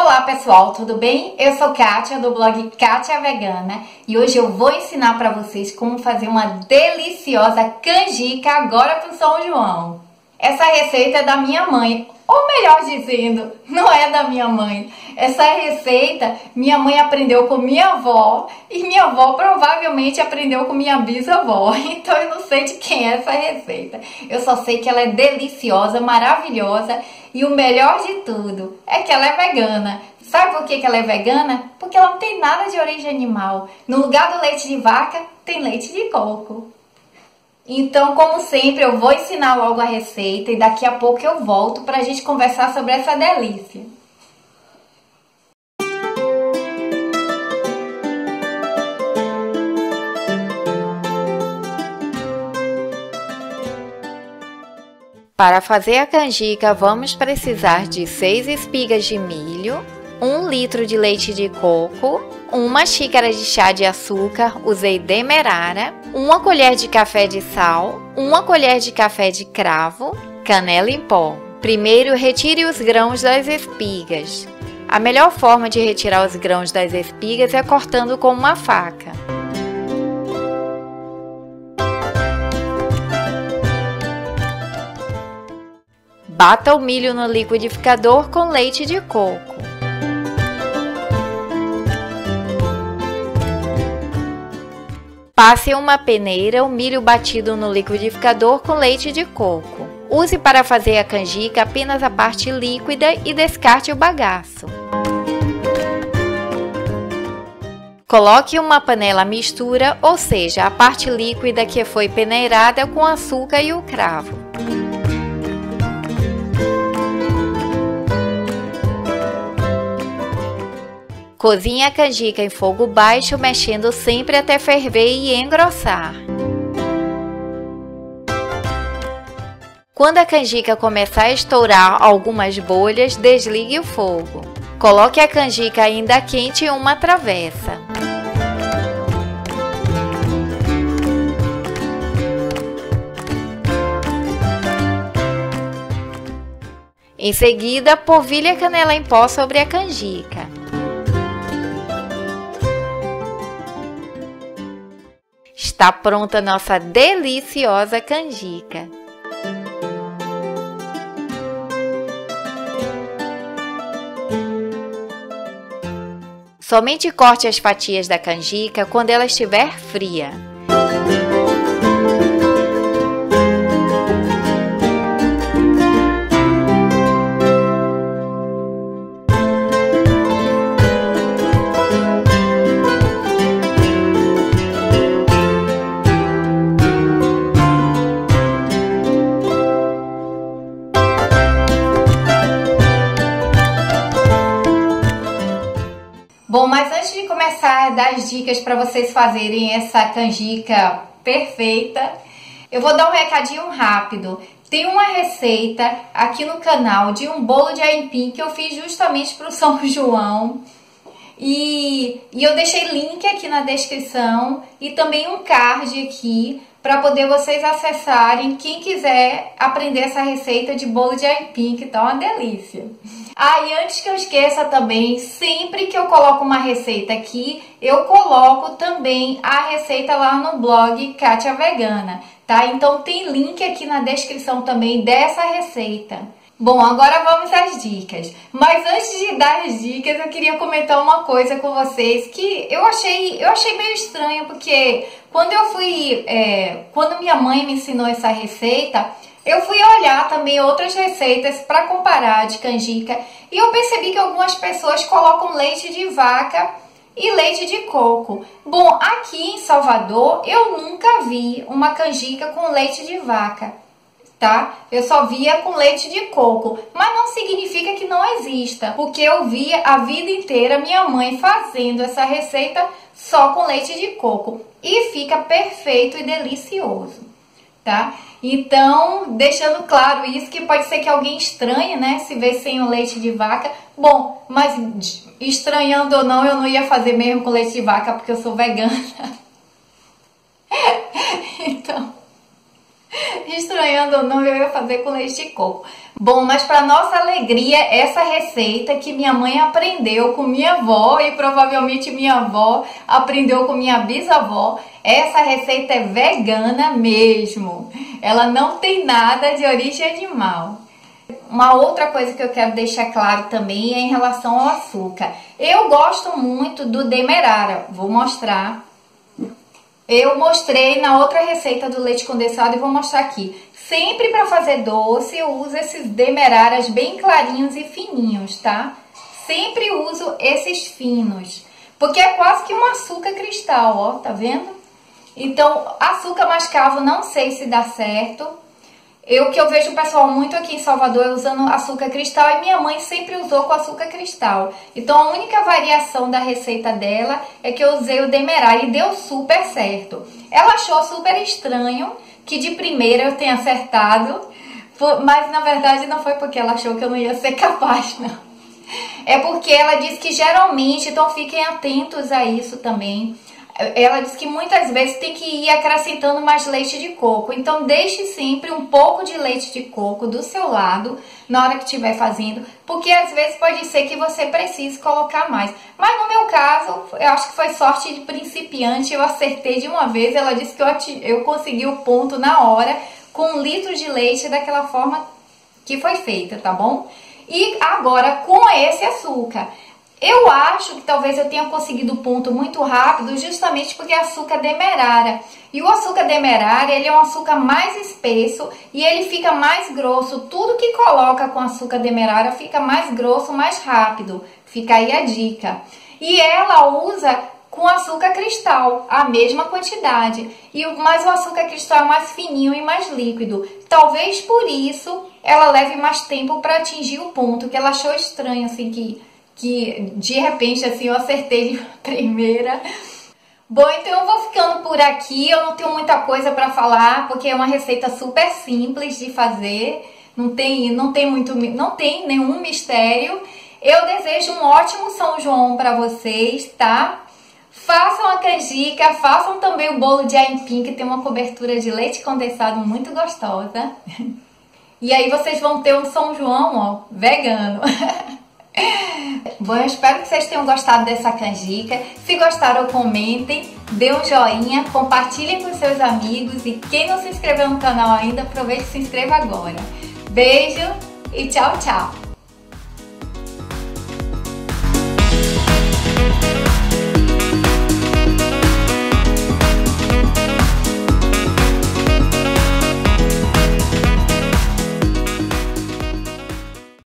Olá pessoal, tudo bem? Eu sou Kátia do blog Kátia Vegana e hoje eu vou ensinar para vocês como fazer uma deliciosa canjica agora com São João. Essa receita é da minha mãe, ou melhor dizendo, não é da minha mãe. Essa receita minha mãe aprendeu com minha avó e minha avó provavelmente aprendeu com minha bisavó. Então eu não sei de quem é essa receita. Eu só sei que ela é deliciosa, maravilhosa e o melhor de tudo é que ela é vegana. Sabe por que ela é vegana? Porque ela não tem nada de origem animal. No lugar do leite de vaca, tem leite de coco. Então, como sempre, eu vou ensinar logo a receita e daqui a pouco eu volto para a gente conversar sobre essa delícia. Para fazer a canjica, vamos precisar de 6 espigas de milho, 1 litro de leite de coco, 1 xícara de chá de açúcar, usei demerara, 1 colher de café de sal, 1 colher de café de cravo, canela em pó. Primeiro, retire os grãos das espigas. A melhor forma de retirar os grãos das espigas é cortando com uma faca. Bata o milho no liquidificador com leite de coco. Passe em uma peneira o milho batido no liquidificador com leite de coco. Use para fazer a canjica apenas a parte líquida e descarte o bagaço. Coloque em uma panela a mistura, ou seja, a parte líquida que foi peneirada com açúcar e o cravo. Cozinhe a canjica em fogo baixo, mexendo sempre até ferver e engrossar. Quando a canjica começar a estourar algumas bolhas, desligue o fogo. Coloque a canjica ainda quente em uma travessa. Em seguida, polvilhe a canela em pó sobre a canjica. Está pronta nossa deliciosa canjica. Somente corte as fatias da canjica quando ela estiver fria. Bom, mas antes de começar a dar as dicas para vocês fazerem essa canjica perfeita, eu vou dar um recadinho rápido. Tem uma receita aqui no canal de um bolo de aipim que eu fiz justamente para o São João. E eu deixei link aqui na descrição e também um card aqui para poder vocês acessarem, quem quiser aprender essa receita de bolo de aipim, que tá uma delícia. E antes que eu esqueça também, sempre que eu coloco uma receita aqui, eu coloco também a receita lá no blog Kátia Vegana, tá? Então tem link aqui na descrição também dessa receita. Bom, agora vamos às dicas. Mas antes de dar as dicas, eu queria comentar uma coisa com vocês que eu achei meio estranho, porque quando minha mãe me ensinou essa receita, eu fui olhar também outras receitas para comparar de canjica e eu percebi que algumas pessoas colocam leite de vaca e leite de coco. Bom, aqui em Salvador eu nunca vi uma canjica com leite de vaca, tá? Eu só via com leite de coco, mas não significa que não exista, porque eu via a vida inteira minha mãe fazendo essa receita só com leite de coco e fica perfeito e delicioso, tá? Então, deixando claro isso, que pode ser que alguém estranhe, né, se vê sem o leite de vaca. Bom, mas estranhando ou não, eu não ia fazer mesmo com leite de vaca, porque eu sou vegana. Então, estranhando ou não, eu ia fazer com leite de coco. Bom, mas para nossa alegria, essa receita que minha mãe aprendeu com minha avó e provavelmente minha avó aprendeu com minha bisavó, essa receita é vegana mesmo. Ela não tem nada de origem animal. Uma outra coisa que eu quero deixar claro também é em relação ao açúcar. Eu gosto muito do demerara, vou mostrar. Eu mostrei na outra receita do leite condensado e vou mostrar aqui. Sempre para fazer doce eu uso esses demeraras bem clarinhos e fininhos, tá? Sempre uso esses finos, porque é quase que um açúcar cristal, ó, tá vendo? Então, açúcar mascavo não sei se dá certo. O que eu vejo o pessoal muito aqui em Salvador usando açúcar cristal e minha mãe sempre usou com açúcar cristal. Então a única variação da receita dela é que eu usei o demerara e deu super certo. Ela achou super estranho que de primeira eu tenha acertado, mas na verdade não foi porque ela achou que eu não ia ser capaz, não. É porque ela diz que geralmente, então fiquem atentos a isso também. Ela diz que muitas vezes tem que ir acrescentando mais leite de coco. Então deixe sempre um pouco de leite de coco do seu lado na hora que estiver fazendo, porque às vezes pode ser que você precise colocar mais. Mas no meu caso, eu acho que foi sorte de principiante, eu acertei de uma vez. Ela disse que eu consegui o ponto na hora com 1 litro de leite daquela forma que foi feita, tá bom? E agora com esse açúcar. Eu acho que talvez eu tenha conseguido o ponto muito rápido justamente porque é açúcar demerara. E o açúcar demerara, ele é um açúcar mais espesso e ele fica mais grosso. Tudo que coloca com açúcar demerara fica mais grosso, mais rápido. Fica aí a dica. E ela usa com açúcar cristal, a mesma quantidade. Mas o açúcar cristal é mais fininho e mais líquido. Talvez por isso ela leve mais tempo para atingir o ponto, que ela achou estranho, assim, que de repente assim eu acertei de primeira. Bom, então eu vou ficando por aqui. Eu não tenho muita coisa para falar, porque é uma receita super simples de fazer. Não tem nenhum mistério. Eu desejo um ótimo São João para vocês, tá? Façam a canjica, façam também o bolo de aipim, que tem uma cobertura de leite condensado muito gostosa. E aí vocês vão ter um São João, ó, vegano. Bom, eu espero que vocês tenham gostado dessa canjica. Se gostaram, comentem, dê um joinha, compartilhem com seus amigos. E quem não se inscreveu no canal ainda, aproveite e se inscreva agora. Beijo e tchau, tchau!